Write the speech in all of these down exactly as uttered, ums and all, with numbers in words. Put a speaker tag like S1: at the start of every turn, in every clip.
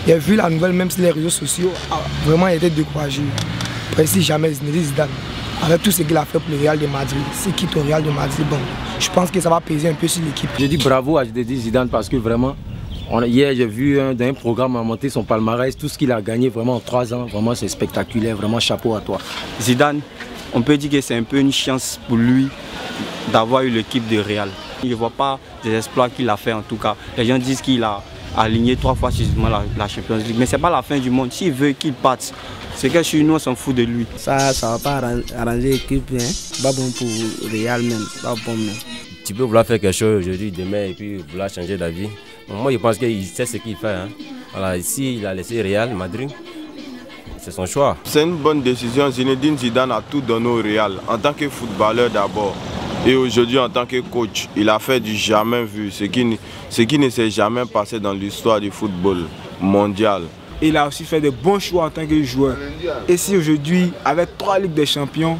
S1: Il a vu la nouvelle, même sur les réseaux sociaux, vraiment il était découragé. Après, si jamais Zinedine Zidane, avec tout ce qu'il a fait pour le Real de Madrid, s'il quitte au Real de Madrid, bon, je pense que ça va peser un peu sur l'équipe.
S2: Je dis bravo à Zinedine Zidane parce que vraiment, on, hier j'ai vu un, dans un programme à monter son palmarès, tout ce qu'il a gagné vraiment en trois ans, vraiment c'est spectaculaire, vraiment chapeau à toi.
S3: Zidane, on peut dire que c'est un peu une chance pour lui d'avoir eu l'équipe de Real. Il ne voit pas des exploits qu'il a fait en tout cas. Les gens disent qu'il a aligné trois fois successivement la, la Champions League, mais ce n'est pas la fin du monde. S'il veut qu'il parte, c'est que chez nous on s'en fout de lui.
S4: Ça, ça ne va pas arranger l'équipe, hein. Pas bon pour Real même, pas bon même.
S5: Tu peux vouloir faire quelque chose aujourd'hui, demain, et puis vouloir changer d'avis. Moi je pense qu'il sait ce qu'il fait. Hein. Voilà, ici il a laissé Real Madrid. C'est son choix.
S6: C'est une bonne décision. Zinedine Zidane a tout donné au Real, en tant que footballeur d'abord. Et aujourd'hui, en tant que coach, il a fait du jamais vu, ce qui, ce qui ne s'est jamais passé dans l'histoire du football mondial.
S7: Il a aussi fait de bons choix en tant que joueur. Et si aujourd'hui, avec trois Ligues des Champions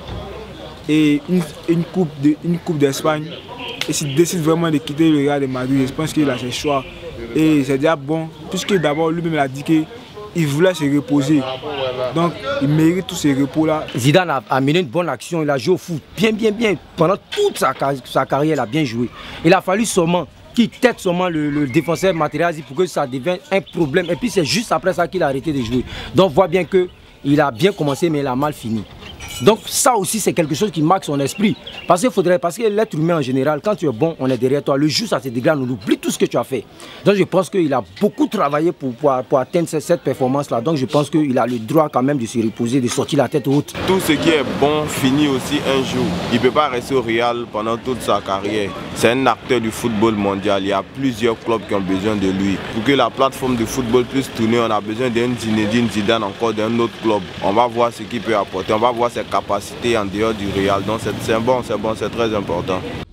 S7: et une, une Coupe de, une coupe d'Espagne, et s'il décide vraiment de quitter le Real de Madrid, je pense qu'il a ses choix. Et c'est déjà bon, puisque d'abord lui-même a dit qu'il voulait se reposer. Donc il mérite tous ces repos-là.
S2: Zidane a, a mené une bonne action, il a joué au foot bien, bien, bien. Pendant toute sa, sa carrière, il a bien joué. Il a fallu seulement qu'il tête seulement le, le défenseur Materazzi pour que ça devienne un problème. Et puis c'est juste après ça qu'il a arrêté de jouer. Donc on voit bien qu'il a bien commencé mais il a mal fini. Donc ça aussi c'est quelque chose qui marque son esprit. Parce qu'il faudrait, parce que l'être humain en général, quand tu es bon, on est derrière toi. Le juste à ce degré, on oublie tout ce que tu as fait. Donc je pense qu'il a beaucoup travaillé pour, pour, pour atteindre cette, cette performance-là. Donc je pense qu'il a le droit quand même de se reposer, de sortir la tête haute.
S6: Tout ce qui est bon finit aussi un jour. Il ne peut pas rester au Real pendant toute sa carrière. C'est un acteur du football mondial. Il y a plusieurs clubs qui ont besoin de lui. Pour que la plateforme du football puisse tourner, on a besoin d'un Zinedine Zidane encore d'un autre club. On va voir ce qu'il peut apporter. On va voir ses capacités en dehors du Real. Donc c'est bon, c'est bon, c'est très important.